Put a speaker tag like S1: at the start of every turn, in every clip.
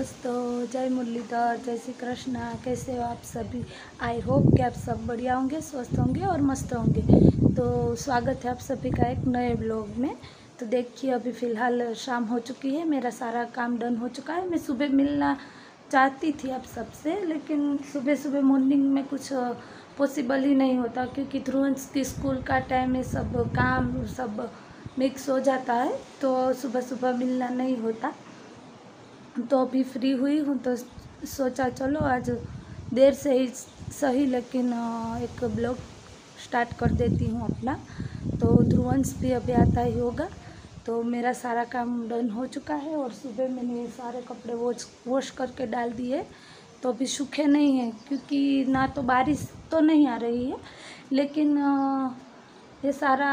S1: दोस्तों, जय मुरलीधर, जय श्री कृष्णा। कैसे हो आप सभी? आई होप कि आप सब बढ़िया होंगे, स्वस्थ होंगे और मस्त होंगे। तो स्वागत है आप सभी का एक नए ब्लॉग में। तो देखिए, अभी फ़िलहाल शाम हो चुकी है, मेरा सारा काम डन हो चुका है। मैं सुबह मिलना चाहती थी आप सबसे, लेकिन सुबह सुबह मॉर्निंग में कुछ पॉसिबल ही नहीं होता, क्योंकि ध्रुवंश की स्कूल का टाइम में सब काम सब मिक्स हो जाता है, तो सुबह सुबह मिलना नहीं होता। तो अभी फ्री हुई हूँ तो सोचा चलो आज देर से ही सही, लेकिन एक ब्लॉग स्टार्ट कर देती हूँ अपना। तो ध्रुवंश भी अभी आता ही होगा। तो मेरा सारा काम डन हो चुका है और सुबह मैंने सारे कपड़े वॉश करके डाल दिए। तो अभी सूखे नहीं हैं, क्योंकि ना तो बारिश तो नहीं आ रही है, लेकिन ये सारा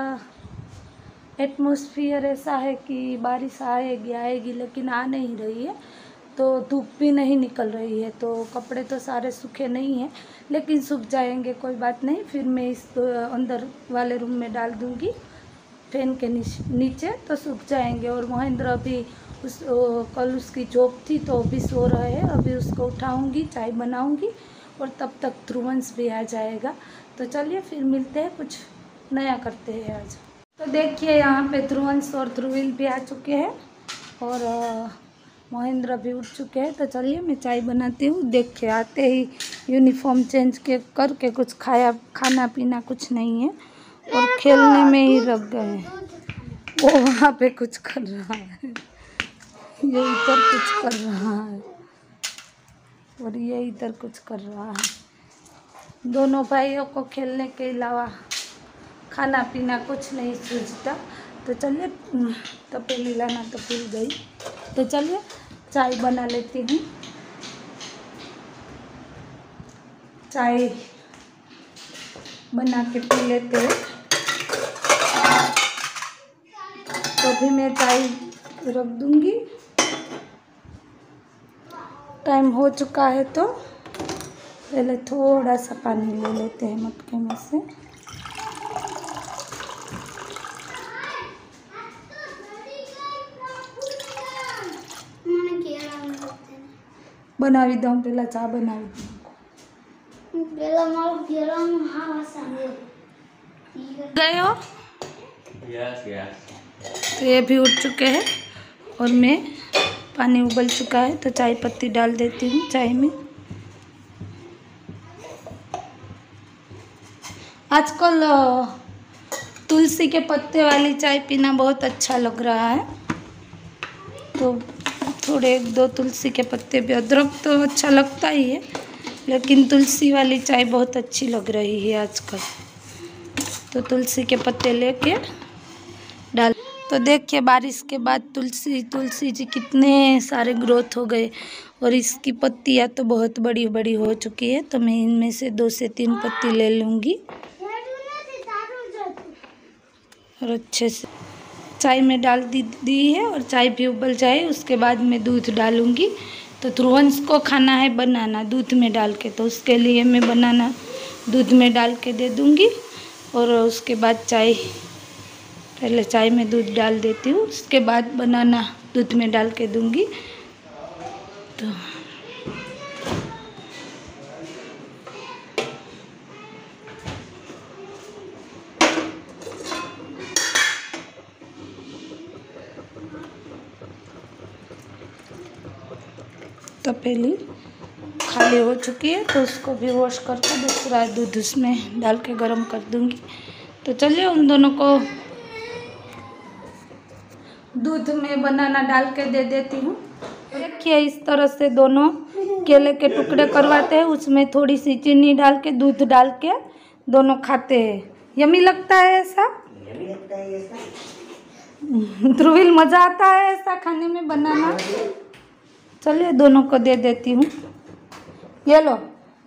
S1: एटमॉस्फेयर ऐसा है कि बारिश आएगी, लेकिन आ नहीं रही है। तो धूप भी नहीं निकल रही है, तो कपड़े तो सारे सूखे नहीं हैं, लेकिन सूख जाएंगे, कोई बात नहीं। फिर मैं इस अंदर वाले रूम में डाल दूँगी फैन के नीचे, तो सूख जाएंगे। और महेंद्र अभी कल उसकी जॉब थी, तो अभी सो रहे हैं। अभी उसको उठाऊँगी, चाय बनाऊँगी और तब तक ध्रुवंश भी आ जाएगा। तो चलिए फिर मिलते हैं, कुछ नया करते हैं आज। तो देखिए, यहाँ पे ध्रुवंश और ध्रुवील भी आ चुके हैं और महेंद्र भी उठ चुके हैं। तो चलिए मैं चाय बनाती हूँ। देखिए, आते ही यूनिफॉर्म चेंज करके कुछ खाना पीना कुछ नहीं है और खेलने में ही लग गए हैं। वो वहाँ पे कुछ कर रहा है, ये इधर कुछ कर रहा है और ये इधर कुछ कर रहा है। दोनों भाइयों को खेलने के अलावा खाना पीना कुछ नहीं सूझता। तो चलिए, तपेली लाना तो भूल गई। तो चलिए चाय बना लेती हूँ। चाय बना के पी लेते हैं। तो अभी मैं चाय रख दूँगी। टाइम हो चुका है, तो पहले थोड़ा सा पानी ले लेते हैं मटके में से। बनावी दूँ, पहला चाय बनावी दूँ। गए हो? तो ये भी उठ चुके हैं और मैं पानी उबल चुका है, तो चाय पत्ती डाल देती हूँ चाय में। आजकल तुलसी के पत्ते वाली चाय पीना बहुत अच्छा लग रहा है। तो थोड़े 1-2 तुलसी के पत्ते भी, अदरक तो अच्छा लगता ही है, लेकिन तुलसी वाली चाय बहुत अच्छी लग रही है आजकल। तो तुलसी के पत्ते लेके डाल। तो देखिए, बारिश के बाद तुलसी जी कितने सारे ग्रोथ हो गए और इसकी पत्तियाँ तो बहुत बड़ी बड़ी हो चुकी है। तो मैं इनमें से 2 से 3 पत्ती ले लूँगी और अच्छे से चाय में डाल दी है। और चाय भी उबल जाए, उसके बाद मैं दूध डालूँगी। तो ध्रुवंश को खाना है बनाना दूध में डाल के, तो उसके लिए मैं बनाना दूध में डाल के दे दूँगी। और उसके बाद पहले चाय में दूध डाल देती हूँ, उसके बाद बनाना दूध में डाल के दूँगी। तो तपेली खाली हो चुकी है, तो उसको भी वॉश करके दूसरा दूध उसमें डाल के गर्म कर दूँगी। तो चलिए उन दोनों को दूध में बनाना डाल के दे देती हूँ। देखिए, इस तरह से दोनों केले के टुकड़े करवाते हैं, उसमें थोड़ी सी चीनी डाल के दूध डाल के दोनों खाते हैं। यम्मी लगता है ऐसा? यम्मी लगता है ऐसा। ध्रुवील, मज़ा आता है ऐसा खाने में बनाना। चलिए दोनों को दे देती हूँ। ये लो,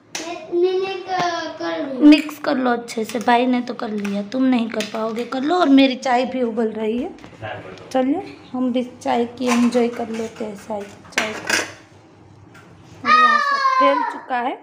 S1: मिक्स कर लो अच्छे से। भाई ने तो कर लिया, तुम नहीं कर पाओगे, कर लो। और मेरी चाय भी उबल रही है। चलिए हम भी चाय की एंजॉय कर लेते हैं चाय को। और यहाँ सब फैल चुका है।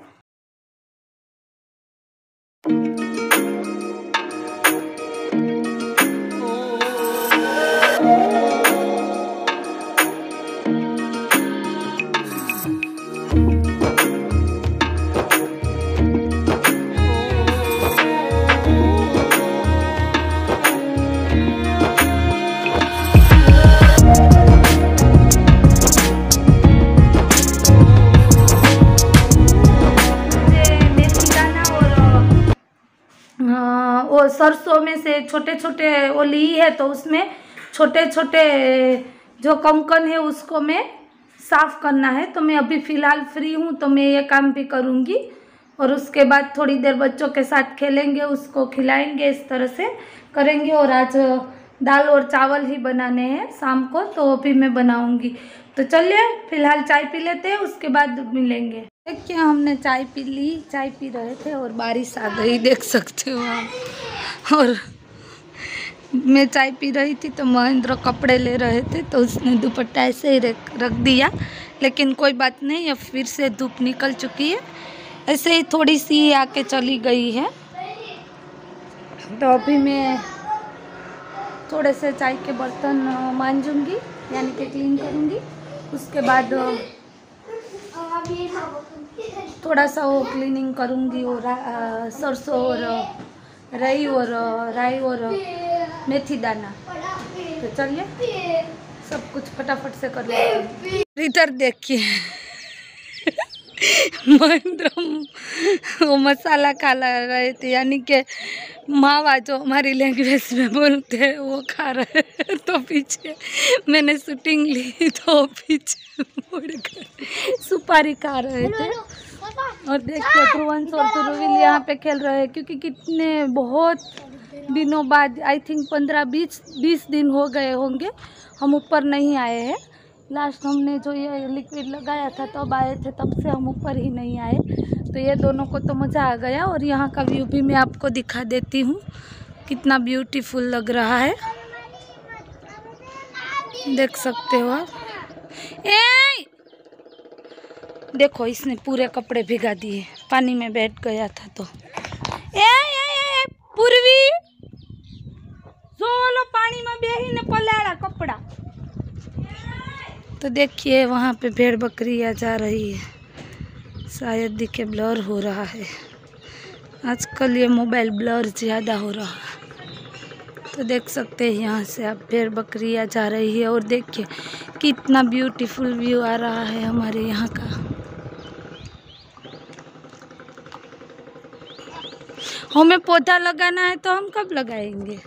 S1: हाँ, वो सरसों में से छोटे छोटे वो ली है, तो उसमें छोटे छोटे जो कंकन है उसको मैं साफ करना है। तो मैं अभी फ़िलहाल फ्री हूँ, तो मैं ये काम भी करूँगी और उसके बाद थोड़ी देर बच्चों के साथ खेलेंगे, उसको खिलाएंगे, इस तरह से करेंगे। और आज दाल और चावल ही बनाने हैं शाम को, तो अभी मैं बनाऊँगी। तो चलिए फ़िलहाल चाय पी लेते हैं, उसके बाद मिलेंगे। देखिए हमने चाय पी ली, चाय पी रहे थे और बारिश आ गई, देख सकते हो आप। और मैं चाय पी रही थी तो महेंद्र कपड़े ले रहे थे, तो उसने दुपट्टा ऐसे ही रख दिया, लेकिन कोई बात नहीं, अब फिर से धूप निकल चुकी है। ऐसे ही थोड़ी सी आके चली गई है। तो अभी मैं थोड़े से चाय के बर्तन मांजूंगी, यानी कि क्लीन करूंगी। उसके बाद थोड़ा सा वो क्लीनिंग करूंगी और सरसों और राई और मेथी दाना। तो चलिए सब कुछ फटाफट से कर लेते हैं। इधर देखिए महेंद्र वो मसाला खा रहे थे, यानी कि मावा जो हमारी लैंग्वेज में बोलते हैं वो खा रहे हैं। तो पीछे मैंने शूटिंग ली, तो पीछे मुड़ कर सुपारी खा रहे थे। और देखिए ध्रुवंश और ध्रुविल यहाँ पे खेल रहे हैं, क्योंकि कितने बहुत दिनों बाद, आई थिंक 15-20 दिन हो गए होंगे हम ऊपर नहीं आए हैं। लास्ट हमने जो ये लिक्विड लगाया था तब आए थे, तब से हम ऊपर ही नहीं आए। तो ये दोनों को तो मज़ा आ गया। और यहाँ का व्यू भी मैं आपको दिखा देती हूँ, कितना ब्यूटीफुल लग रहा है, देख सकते हो आप। देखो इसने पूरे कपड़े भिगा दिए, पानी में बैठ गया था तो। पूर्वी सोलो पानी में बेही ने पलाड़ा कपड़ा। तो देखिए वहाँ पे भेड़ बकरियाँ जा रही है, शायद दिखे ब्लर हो रहा है, आजकल ये मोबाइल ब्लर ज़्यादा हो रहा है। तो देख सकते हैं यहाँ से आप भेड़ बकरियाँ जा रही है। और देखिए कितना ब्यूटीफुल व्यू आ रहा है हमारे यहाँ का। हमें पौधा लगाना है, तो हम कब लगाएंगे?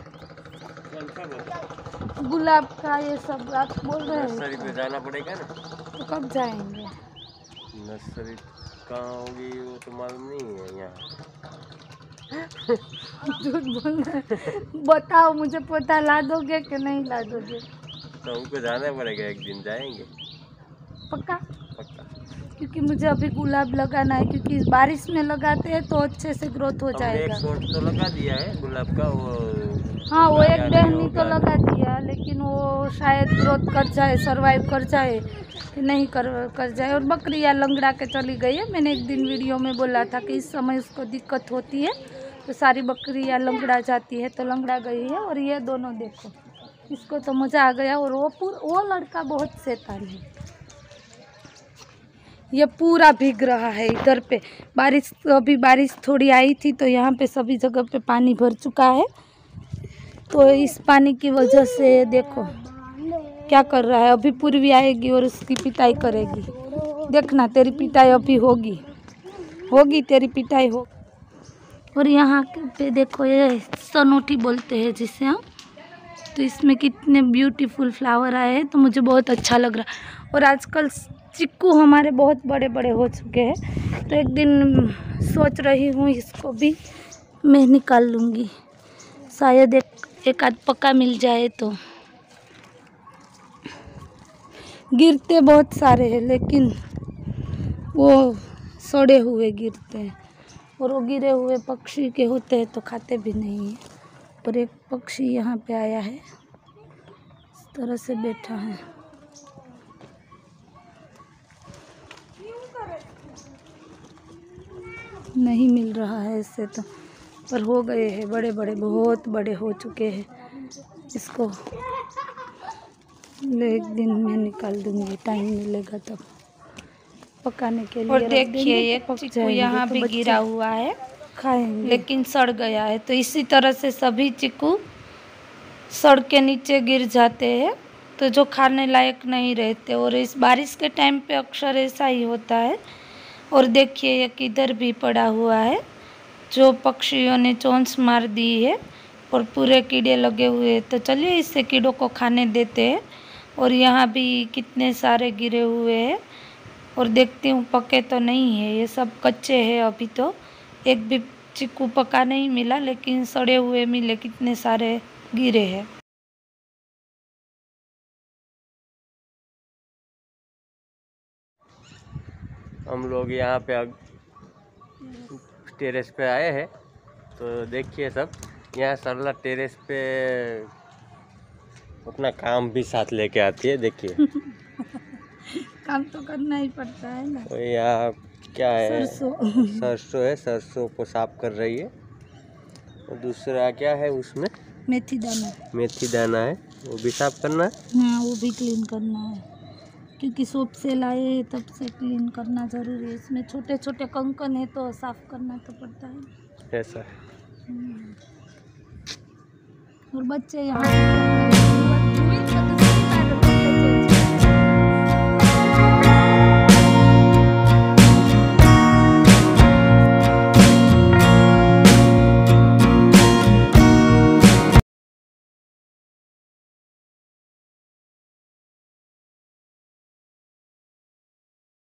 S1: गुलाब का ये सब आप बोल रहे हैं। नर्सरी पे जाना पड़ेगा ना, तो कब जाएंगे? नर्सरी कहाँ होगी वो तो मालूम नहीं है यहाँ। झूठ बोल रहे हैं। बताओ मुझे, पौधा ला दोगे कि नहीं ला दोगे? तो हमको जाना पड़ेगा, एक दिन जाएंगे पक्का। क्योंकि मुझे अभी गुलाब लगाना है, क्योंकि इस बारिश में लगाते हैं तो अच्छे से ग्रोथ हो जाएगा। एक शॉट तो लगा दिया है गुलाब का, वो हाँ वो एक टहनी तो लगा दिया, लेकिन वो शायद ग्रोथ कर जाए, सरवाइव कर जाए कि नहीं कर जाए। और बकरियाँ लंगड़ा के चली गई है। मैंने एक दिन वीडियो में बोला था कि इस समय उसको दिक्कत होती है, तो सारी बकरियाँ लंगड़ा जाती है, तो लंगड़ा गई है। और ये दोनों देखो, इसको तो मज़ा आ गया। और वो लड़का बहुत शैतान है, ये पूरा भीग रहा है इधर पे। बारिश अभी बारिश थोड़ी आई थी, तो यहाँ पे सभी जगह पे पानी भर चुका है। तो इस पानी की वजह से देखो क्या कर रहा है। अभी पूर्वी आएगी और उसकी पिटाई करेगी, देखना तेरी पिटाई अभी होगी तेरी पिटाई हो। और यहाँ पे देखो ये सनोठी बोलते हैं जिसे हम, तो इसमें कितने ब्यूटीफुल फ्लावर आए हैं, तो मुझे बहुत अच्छा लग रहा है। और आजकल चिक्कू हमारे बहुत बड़े बड़े हो चुके हैं, तो एक दिन सोच रही हूँ इसको भी मैं निकाल लूँगी, शायद एक आध पक्का मिल जाए। तो गिरते बहुत सारे हैं, लेकिन वो सड़े हुए गिरते हैं, और वो गिरे हुए पक्षी के होते हैं तो खाते भी नहीं हैं। और एक पक्षी यहाँ पे आया है, इस तरह से बैठा है। नहीं मिल रहा है ऐसे तो, पर हो गए हैं बड़े बड़े, बहुत बड़े हो चुके हैं। इसको एक दिन में निकाल दूंगी, टाइम मिलेगा तब पकाने के लिए। और देखिए ये चिक्कू यहाँ भी गिरा हुआ है, खाएंगे, लेकिन सड़ गया है। तो इसी तरह से सभी चिक्कू सड़ के नीचे गिर जाते हैं, तो जो खाने लायक नहीं रहते। और इस बारिश के टाइम पे अक्सर ऐसा ही होता है। और देखिए ये किधर भी पड़ा हुआ है, जो पक्षियों ने चोंच मार दी है और पूरे कीड़े लगे हुए हैं। तो चलिए इससे कीड़ों को खाने देते हैं। और यहाँ भी कितने सारे गिरे हुए हैं और देखती हूँ पके तो नहीं है, ये सब कच्चे हैं अभी। तो एक भी चीकू पका नहीं मिला, लेकिन सड़े हुए मिले कितने सारे गिरे हैं।
S2: हम लोग यहाँ पे टेरेस पे आए हैं, तो देखिए सब यहाँ सरला टेरेस पे अपना काम भी साथ लेके आती है। देखिए
S1: काम तो करना ही पड़ता है ना।
S2: तो यहाँ क्या है,
S1: सरसों
S2: है, सरसों को साफ कर रही है। और दूसरा क्या है उसमें,
S1: मेथी दाना
S2: है, वो भी साफ करना है।
S1: हाँ, वो भी क्लीन करना है, क्योंकि सोप से लाए हैं तब से क्लीन करना ज़रूरी है। इसमें छोटे छोटे कंकन है तो साफ़ करना तो पड़ता है।
S2: ऐसा है।
S1: और बच्चे यहाँ